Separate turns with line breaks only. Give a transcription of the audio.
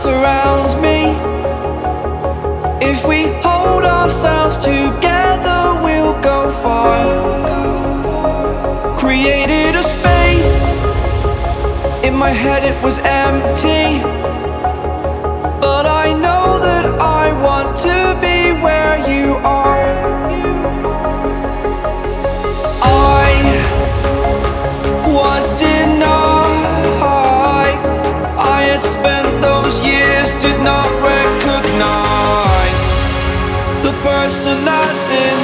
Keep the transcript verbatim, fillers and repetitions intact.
surrounds me. If we hold ourselves together, we'll go far. Created a space. In my head it was empty, but I know that I want to be where you are. I was denied. I had spent those years, did not recognize the person that's in